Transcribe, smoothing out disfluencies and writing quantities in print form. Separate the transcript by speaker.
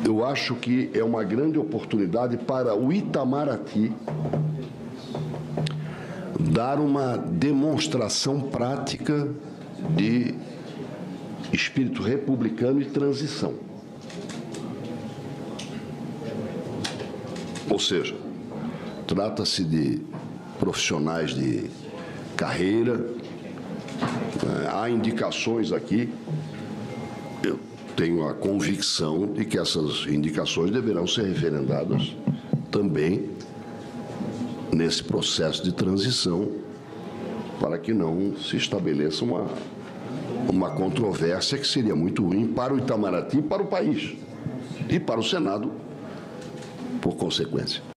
Speaker 1: eu acho que é uma grande oportunidade para o Itamaraty dar uma demonstração prática de espírito republicano e transição. Ou seja, trata-se de profissionais de carreira, há indicações aqui. Eu tenho a convicção de que essas indicações deverão ser referendadas também nesse processo de transição, para que não se estabeleça uma controvérsia que seria muito ruim para o Itamaraty e para o país, e para o Senado, por consequência.